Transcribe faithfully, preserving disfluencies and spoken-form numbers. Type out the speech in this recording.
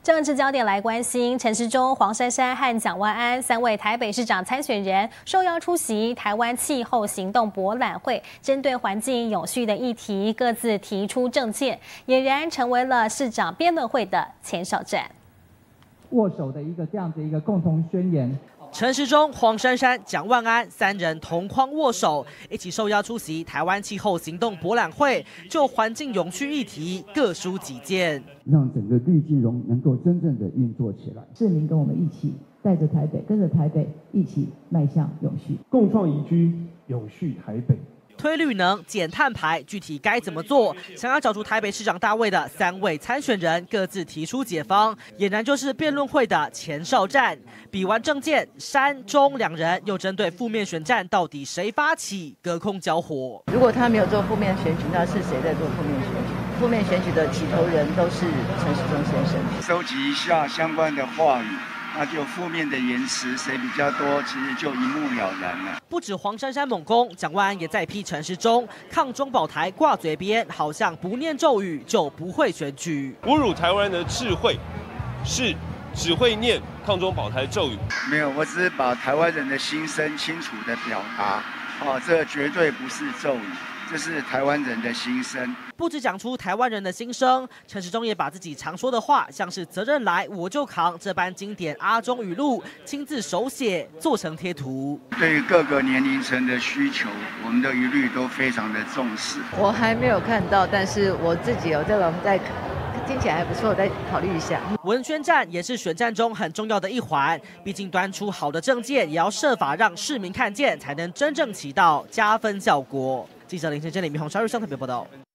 政治焦点来关心，陈时中、黄珊珊和蒋万安三位台北市长参选人受邀出席台湾气候行动博览会，针对环境永续的议题各自提出政见，俨然成为了市长辩论会的前哨战。 握手的一个这样的一个共同宣言。 陈时中、黄珊珊、蒋万安三人同框握手，一起受邀出席台湾气候行动博览会，就环境永续议题各抒己见， 让整个绿金融能够真正的运作起来。 市民跟我们一起带着台北，跟着台北一起迈向永续， 共创宜居，永续台北。 推绿能、减碳排，具体该怎么做？想要角逐台北市长大位的三位参选人各自提出解方，俨然就是辩论会的前哨战。比完政见，山中两人又针对负面选战到底谁发起，隔空交火。 如果他没有做负面选举，那是谁在做负面选举？负面选举的起头人都是陈时中先生。 收集一下相关的话语。 那就负面的言辞谁比较多，其实就一目了然了。 不止黄珊珊猛攻，蒋万安也在批陈时中抗中保台挂嘴边，好像不念咒语就不会选举， 侮辱台湾人的智慧，是只会念抗中保台咒语。 没有，我只是把台湾人的心声清楚的表达。哦，这绝对不是咒语。 这是台湾人的心声， 不止讲出台湾人的心声，陈时中也把自己常说的话，像是责任来我就扛这般经典阿中语录，亲自手写做成贴图。 对于各个年龄层的需求，我们的一律都非常的重视。 我还没有看到，但是我自己有这个，我们在听起来还不错，我再考虑一下。 文宣战也是选战中很重要的一环，毕竟端出好的政见，也要设法让市民看见，才能真正起到加分效果。记者林晨真、李明宏、沙瑞香特别报道。